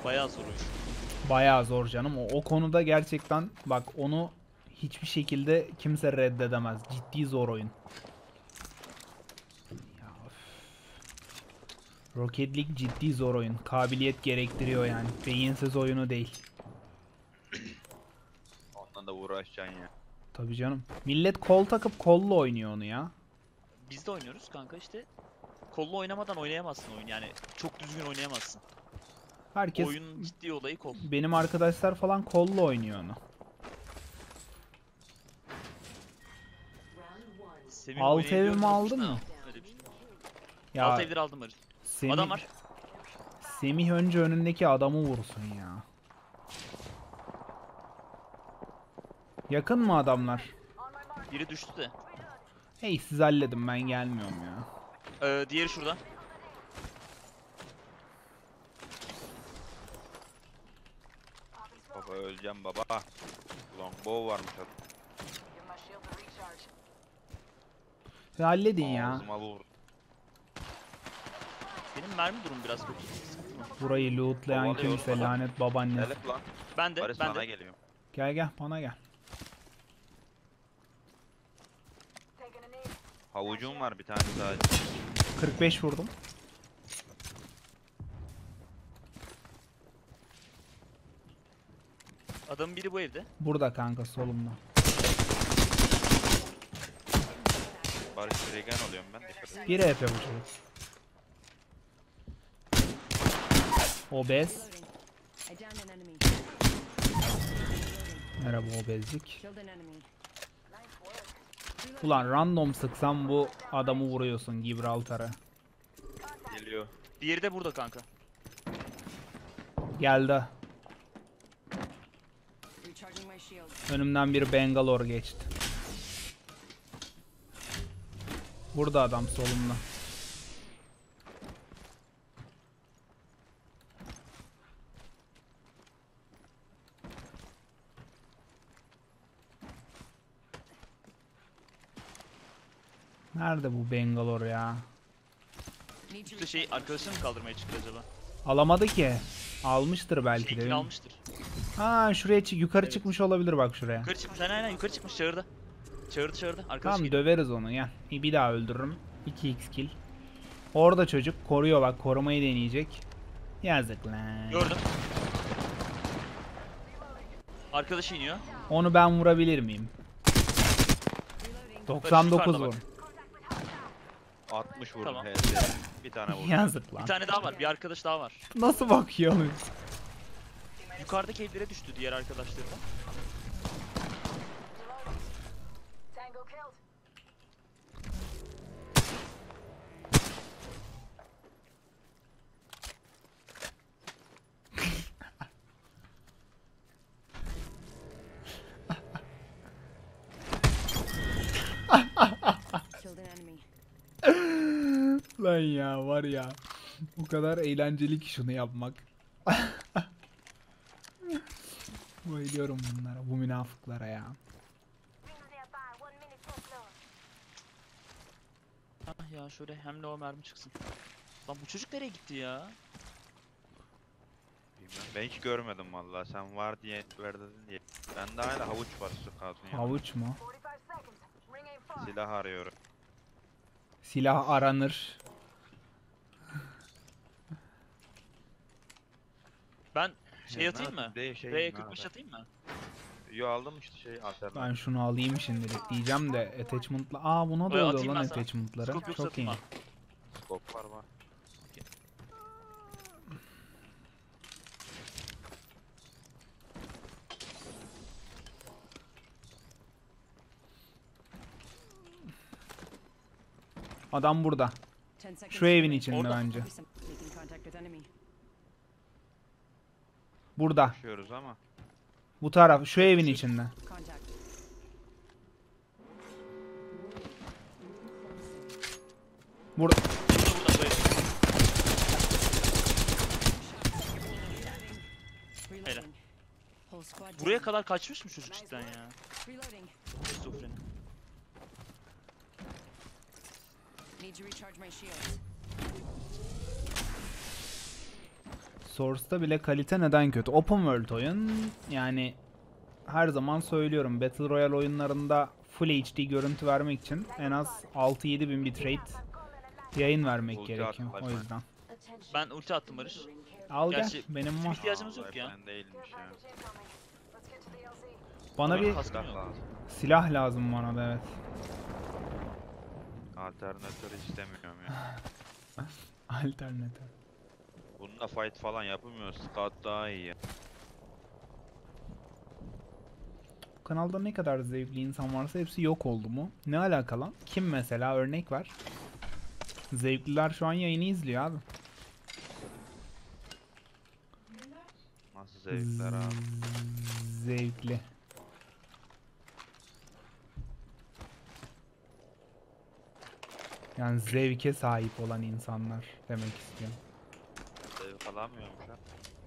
Bayağı zor oyun. Bayağı zor canım. O konuda gerçekten bak onu hiçbir şekilde kimse reddedemez. Ciddi zor oyun. Ya, öf. Rocket League ciddi zor oyun. Kabiliyet gerektiriyor yani. Beyinsiz oyunu değil. Ondan da uğraşacaksın ya. Tabii canım. Millet kol takıp kolla oynuyor onu ya. Biz de oynuyoruz kanka işte. Kollu oynamadan oynayamazsın oyun yani. Çok düzgün oynayamazsın. Herkes Oyunun ciddi olayı kol. benim arkadaşlar falan kolla oynuyor onu. Semih Alt oynayabiliyor evimi muymuş aldın da? mı? Öyle bir şey. Ya Alt evleri aldım Barış. Adam var. Semih önce önündeki adamı vursun ya. Yakın mı adamlar? Biri düştü de. Hey siz halledin ben gelmiyorum ya. Diğeri şurada. Baba öleceğim baba. Longbow varmış adam. Halledin ya. Ağzıma vur. Benim mermi durum biraz kötü. Sıkıntı mı? Burayı lootlayan Kovalıyorum kimse adam. lanet babaannesi. Elif lan. Ben de, Barış ben sana de. geliyorum. Gel gel bana gel. Havucum var bir tane daha. 45 vurdum. Adamın biri bu evde. Burada kanka solumda. Barış regen oluyorum ben. Dikkat et. Bir EP bu çocuk. Obez. I downed an enemy. Merhaba obezlik. Killed an enemy. Ulan random sıksam bu adamı vuruyorsun Gibraltar'a. Geliyor. Diğeri de burada kanka. Geldi. Recharging my shield. Önümden bir Bangalore geçti. Burada adam solumda. Nerede bu Bangalore ya? Need to İşte şey arkadaşını mı kaldırmaya çıktı acaba? Alamadı ki. Almıştır belki de. Şeykini almıştır. Ha şuraya yukarı Evet. çıkmış olabilir bak şuraya. Yukarı çıkmış. Aynen yukarı çıkmış çağırdı. Çağırdı. Arkadaş Tamam geliyor. döveriz onu gel. Bir daha öldürürüm. 2x kill. Orada çocuk koruyor bak korumayı deneyecek. Yazık lan. Gördüm. Arkadaş iniyor. Onu ben vurabilir miyim? reloading. 99 yukarıda vur. bak. 60 vurdum Tamam. HS. Bir tane vurdum. Yazık Bir lan. tane daha var. Bir arkadaş daha var. Nasıl bakıyor? Yukarıdaki evlere düştü diğer arkadaşları da. Killed an enemy. Lan ya var ya. Bu kadar eğlenceli ki şunu yapmak. Bayılıyorum bunlara, bu münafıklara ya. Ah ya şöyle hem o mermi çıksın. Lan bu çocuk nereye gitti ya? Bilmem. Ben hiç görmedim vallahi. Sen var diye ver dedin diye. Bende hala havuç var Scout'un yanında. Havuç mu? Silah arıyorum. Silah aranır. Ben şey Ya, atayım ne mı? yapayım? Şey, R45 atayım mı? Yo aldım işte şey alternatif. Ben şunu alayım şimdilik diyeceğim de attachment'la. Aa buna da Bayağı oluyor atayım lan ben sana. attachment'ları. Scope yoksa Çok iyi. atayım ha. Scope var. Adam burada. 10 seconds. Şu evin remaining. içinde Orada. bence. Making contact with enemy. Burada. Koşuyoruz ama. Bu taraf. Şu evin içinde. Contact. Burada. Burada böyle. Reloading. Whole squad Buraya down. kadar kaçmış mı çocuk cidden ya? Reloading. Şizofreni. Need to recharge my shields. Source'da bile kalite neden kötü? Open World oyun yani her zaman söylüyorum Battle Royale oyunlarında Full HD görüntü vermek için en az 6-7 bin bitrate yayın vermek Ulti gerekiyor attılar o bana. yüzden. Ben ulti attım Barış. Al gel Gerçi benim bizim var. ihtiyacımız yok Vallahi ya. Ben değilmiş ya. Bana bir Kaskım Silah yok. lazım. silah lazım bana da evet. Alternatör istemiyorum ya. Alternatör. Bununla fight falan yapılmıyor. Scout daha iyi ya. Bu kanalda ne kadar zevkli insan varsa hepsi yok oldu mu? Ne alakalı? Kim mesela örnek var? Zevkliler şu an yayını izliyor abi. Nasıl zevkler abi. Zevkli. Yani zevke sahip olan insanlar demek istiyorum. Zevk alamıyorum şu an.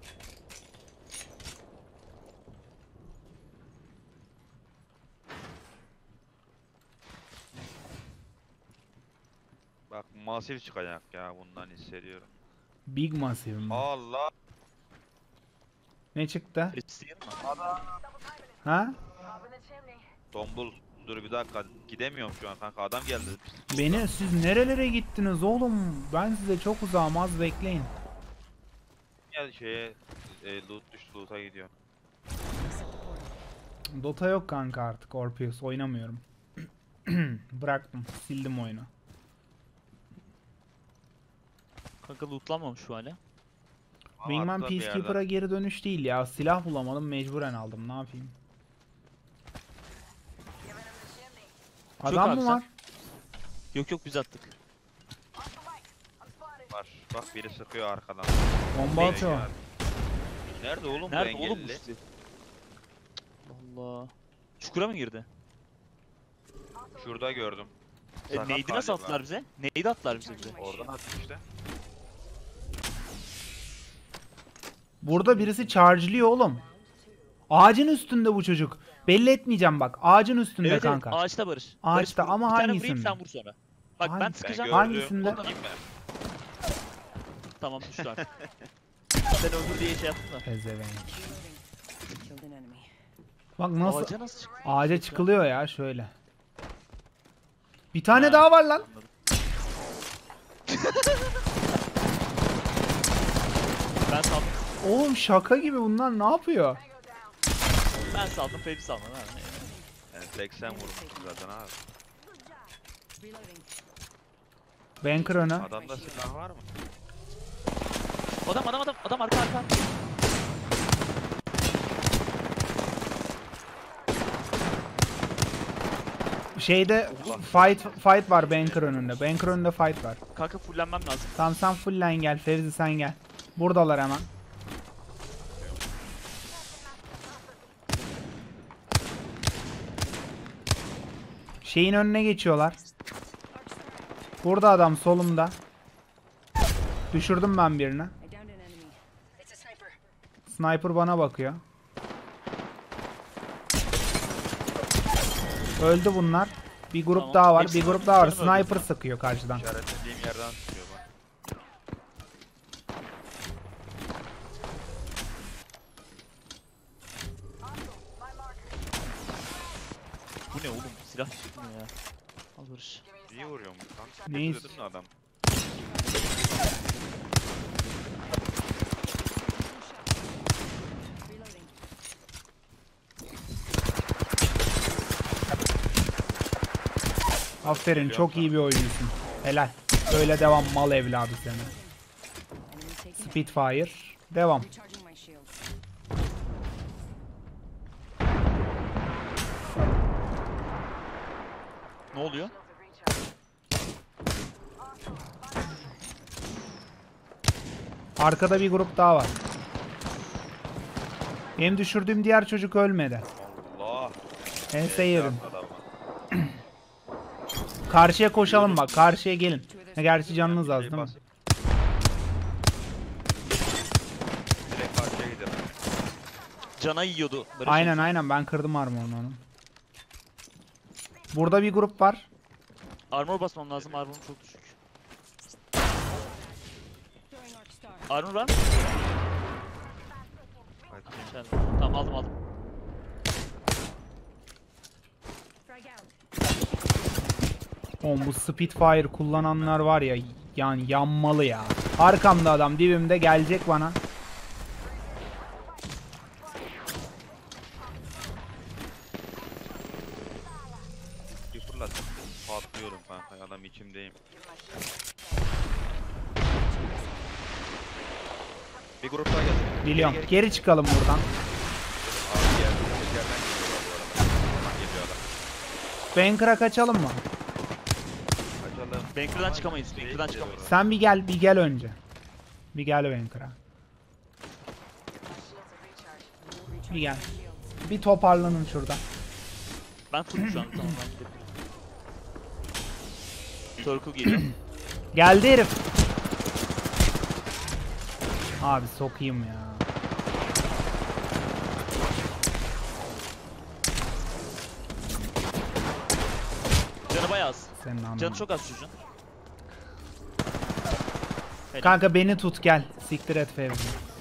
Bak masif çıkacak ya bundan hissediyorum. Big Massive mi? Allah. Ne çıktı? Festival mi? Ha? Tombul. Dur bir dakika gidemiyorum şu an kanka adam geldi. Beni siz nerelere gittiniz oğlum? Ben size çok uzağım az bekleyin. Ya şeye loot düştü loot'a gidiyor. Set the portal. Dota yok kanka artık Orpheus oynamıyorum. Bıraktım sildim oyunu. Kanka lootlanmamış şu hala. Ama Wingman atla bir yerden. Peacekeeper'a geri dönüş değil ya. Silah bulamadım mecburen aldım ne yapayım. Adam abi mı sen. var? Yok yok biz attık. Var. Bak biri sıkıyor arkadan. Bomba Bey atıyor. ya. Nerede oğlum Nerede bu oğlum bu engelli? sizi? Allah. Çukura mı girdi? Şurada gördüm. Sakat Neydi nasıl galiba. attılar bize? Neydi attılar bize? Oradan attı işte. Burada birisi charge'lıyor oğlum. Ağacın üstünde bu çocuk. Belli etmeyeceğim bak. Ağacın üstünde Evet, kanka. evet ağaçta Barış. Ağaçta Barış, ama bir tane hangisinde? vurayım sen vur sonra. Bak ben Hangi- sıkacağım. gördüm. Hangisinde? Oradan- Kim mi? Tamam düştü artık. Sen öldür diye şey yaptın da. Pezevenk. Killed an enemy. Bak nasıl Ağaca nasıl çıktı? ağaca çıkılıyor ya şöyle. Bir tane Ha, daha var lan. anladım. Ben saldım. Oğlum şaka gibi bunlar ne yapıyor? Ben saldım. Feybi salmadı. Ha. Yani 80 vurmuşum zaten abi. Reloading. Banker önü. Adamda silah var mı? Adam arka. Şeyde fight var Banker önünde. Banker önünde fight var. Kanka fullenmem lazım. Tamam sen fulllen gel Fevzi sen gel. Buradalar hemen. Şeyin önüne geçiyorlar. Burada adam solumda. Düşürdüm ben birini. I downed an enemy. It's a sniper. Sniper bana bakıyor. Öldü bunlar. Bir grup Tamam. daha var. Hepsini Bir grup daha var. öldürdün mü? Sniper sıkıyor karşıdan. İşaretlediğim yerden tutuyor bak. Bu ne oğlum? Silah çıkmıyor ya. Al Barış. İyi vuruyor mu kanka? Neyiz? Kötü adam. Reloading. Aferin çok iyi bir oyuncusun. Helal. Böyle devam mal evladı seni. Enemy taken hit. Spitfire. Devam. Recharging my shields. Ne oluyor? Arkada bir grup daha var. Benim düşürdüğüm diğer çocuk ölmedi. Allah. Ense yedim. Adamı. Karşıya koşalım bak. Karşıya gelin. Ha, gerçi canınız az Şey değil mi? bas. Direkt karşıya gidelim. Cana yiyordu Barış. Aynen ben kırdım armorunu onun. Burada bir grup var. Armor basmam lazım. Armorum çok düşük. Throwing arc star. Armor var mı? İçeride. Tamam aldım. Frag out. Oğlum bu Spitfire kullananlar var ya, yani yanmalı ya. Arkamda adam, dibimde, gelecek bana. Bir fırlat. Patlıyorum kanka. Adam içimdeyim. Bir grup daha geldi. Biliyorum. Geri çıkalım buradan. Abi geldi. Yerden geliyorlar bu arada. Hemen geliyor adam. Banker'a kaçalım mı? Kaçalım. Banker'dan çıkamayız. Banker'dan çıkamayız. Sen bir gel önce. Bir gel Banker'a. Bir gel. Bir toparlanın şurada. Ben fullüm şu an. Tamam ben gidebilirim. Circle geliyor. Geldi herif. Abi sokayım ya. Canı bayağı az. Senin anlamı. Canı çok az çocuğun. Helal. Kanka beni tut gel. Siktir et Fevzi.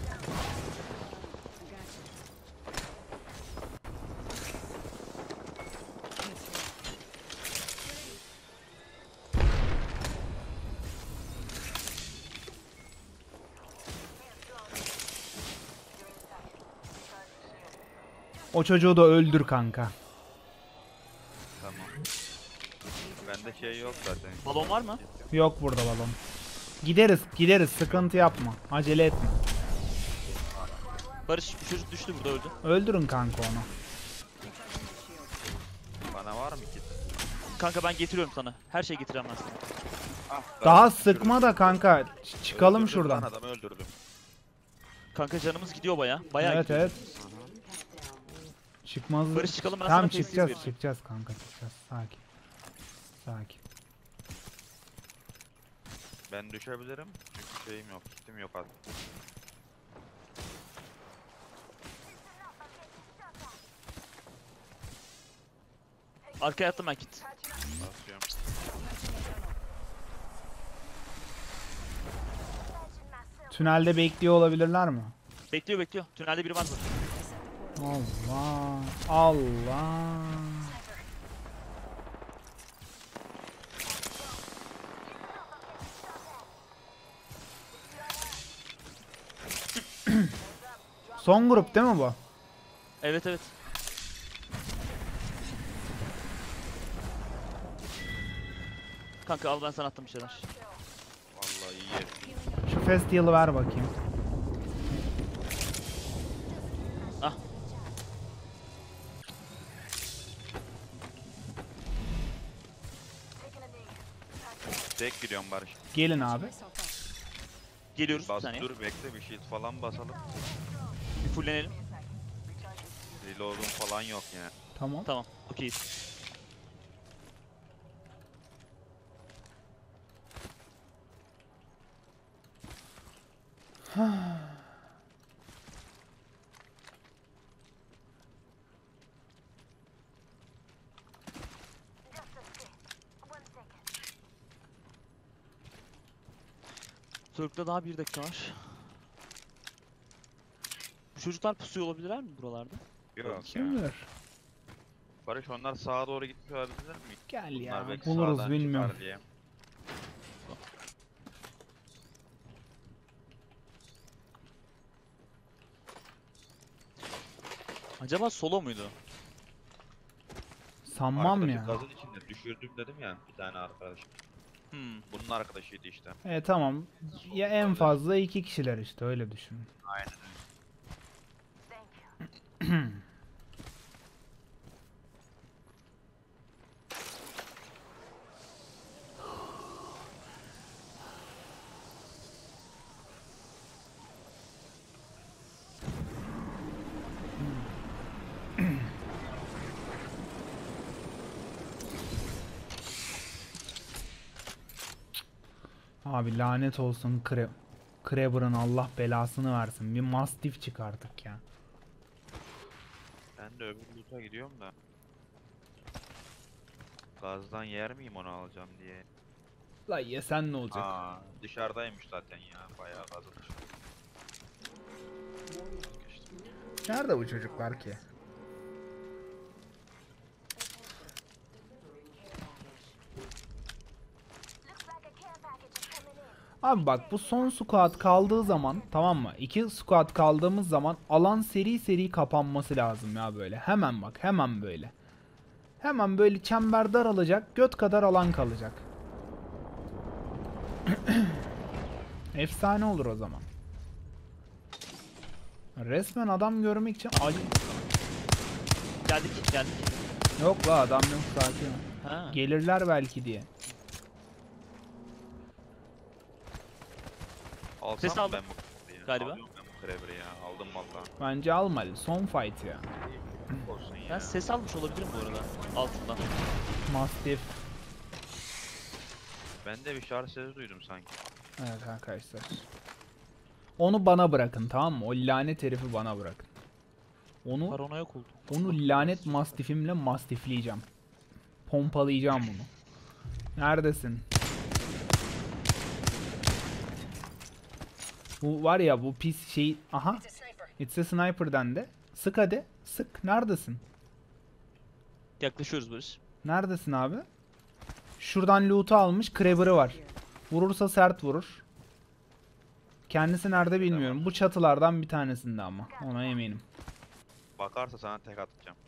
O çocuğu da öldür kanka. Tamam. Bende şey yok zaten. Balon var mı? Yok burada balon. Gideriz sıkıntı yapma. Acele etme. Barış bir çocuk düştü burada öldü. Öldürün kanka onu. Bana var mı ki? Kanka ben getiriyorum sana. Her şeyi getiremem ben sana. Ah, Daha ben sıkma da kanka. Çıkalım öldürdüm şuradan. lan, adamı öldürdüm. Kanka canımız gidiyor bayağı. Bayağı Evet gidiyor. evet. Çıkmaz. Barış çıkalım, ben Tamam sana tesis çıkacağız vereceğim. çıkacağız kanka çıkacağız. Sakin. Sakin. Ben düşebilirim. Çünkü şeyim yok. Kitim yok artık. Arkaya attım ben kit. Basıyorum. Tünelde bekliyor olabilirler mi? Bekliyor. Tünelde biri var mı? Allah. Allah. Son grup değil mi bu? Evet. Kanka al ben sana attım bir şeyler. Vallahi iyi yer. Şu festival'ı ver bakayım. Ah. Tek gidiyorum Barış. Gelin abi. Geliyoruz bir Bas saniye. dur bekle bir shield falan basalım. Bir fulllenelim. Reload'um falan yok yani. Tamam. Tamam. Okeyiz. Turk'ta daha 1 dakika var. Bu çocuklar pusuyor olabilirler mi buralarda? Yok Kim ya. bilir? Barış onlar sağa doğru gitmiş olabilirler mi? Gel Bunlar ya. belki Buluruz sağdan bilmiyorum. çıkar diye. Acaba solo muydu? Sanmam Arkadaşı ya. gazın içinde düşürdüm dedim ya bir tane arkadaş. Hmm. Bunun arkadaşıydı işte. Tamam. Ya en fazla 2 kişiler işte öyle düşünün. Aynen. Abi lanet olsun Crabber'ın Allah belasını versin. Bir Mastiff çıkardık ya. Ben de öbür loot'a gidiyorum da. Gazdan yer miyim onu alacağım diye. La yesen ne olacak? Aa, dışarıdaymış zaten ya bayağı gazı dışarı. Geçtim. Nerede bu çocuklar ki? Abi bak bu son squad kaldığı zaman, tamam mı? 2 squad kaldığımız zaman alan seri seri kapanması lazım ya böyle. Hemen bak, hemen böyle. Hemen böyle çember daralacak, göt kadar alan kalacak. Efsane olur o zaman. Resmen adam görmek için acı. Geldik. Yok la, adam yok, sakin ol. Ha. Gelirler belki diye. Alsam Ses mı aldım. ben bu Kraber'ı ya? Galiba. Alıyorum ben bu Kraber'ı ya. Aldım valla. Bence almalı. Son fight ya. Olsun ya. Ben ses almış olabilirim bu arada. Altından. Mastiff. Ben de bir şarj sesi duydum sanki. Evet arkadaşlar. Onu bana bırakın, tamam mı? O lanet herifi bana bırakın. Paranoyak oldum. Onu lanet mastifimle mastifleyeceğim. Pompalayacağım bunu. Neredesin? Bu var ya, bu pis şey. Aha. It's a sniper dendi. Sık hadi. Sık. Neredesin? Yaklaşıyoruz Barış. Neredesin abi? Şuradan loot'u almış. Kraber'ı var. Vurursa sert vurur. Kendisi nerede bilmiyorum. Bu çatılardan bir tanesinde ama. Ona eminim. Bakarsa sana tek atacağım.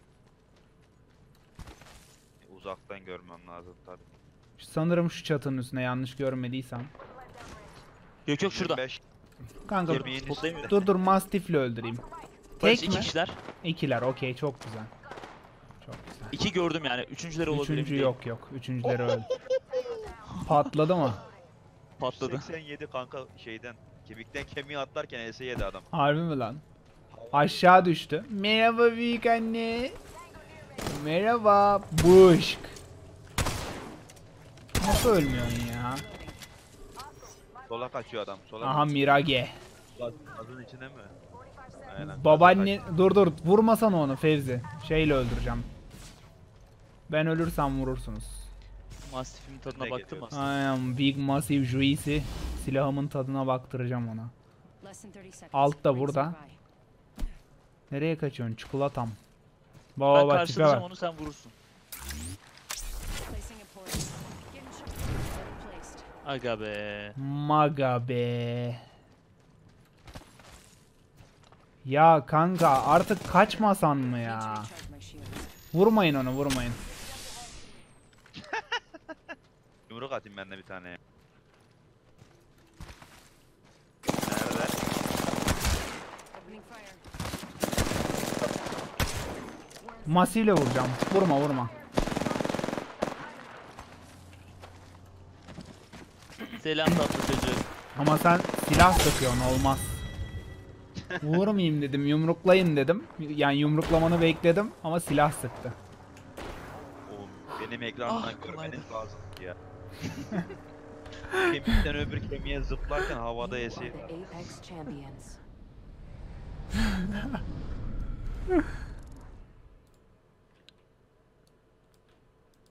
Uzaktan görmem lazım tabii. Sanırım şu çatının üstüne, yanlış görmediysem. Yok şurada. 25 Kanka yemeğin Spotlayayım dur Mastiff'le öldüreyim. Barış Tek 2 mi? kişiler. İkiler, okey, çok güzel. Çok güzel. 2 gördüm yani. Üçüncüleri olabilir. Üçüncü emin yok yok. Üçüncüleri öldü. Patladı mı? değilim. Patladı. 87 kanka şeyden. Kemikten kemiğe atlarken ese yedi adam. Harbi mi lan? Aşağı düştü. Merhaba büyük anne. Merhaba. Buşk. Nasıl ölmüyorsun ya? Sola kaçıyor adam. Sola Aha Mirage. Gazın içine mi? Aynen. Babaanne dur vurmasana onu Fevzi. Şeyle öldüreceğim. Ben ölürsem vurursunuz. Mastiff'in tadına Ne baktın mı? geliyor? Aynen, Big Massive Juicy. Silahımın tadına baktıracağım ona. Less than 30 seconds. Alt da Rings burada. nearby. Nereye kaçıyorsun? Çikolatam. Ben Baba tipe karşılayacağım bak. onu, sen vurursun. Placing a point. Getting shot. Placed. Aga be. Maga be. Ya kanka artık kaçmasan mı Need to ya? recharge my shields. Vurmayın onu, vurmayın. Yumruk atayım ben de bir tane. Nerede? Opening fire. Masifle vuracağım. Vurma. Selam tatlı çocuğu. Ama sen silah sıkıyorsun, olmaz. Vurmayayım dedim, yumruklayın dedim. Yani yumruklamanı bekledim ama silah sıktı. Oğlum benim ekranımdan Ah, görmeniz kolaydı. lazım ya. Kemikten öbür kemiğe zıplarken havada You esi. are the Apex champions.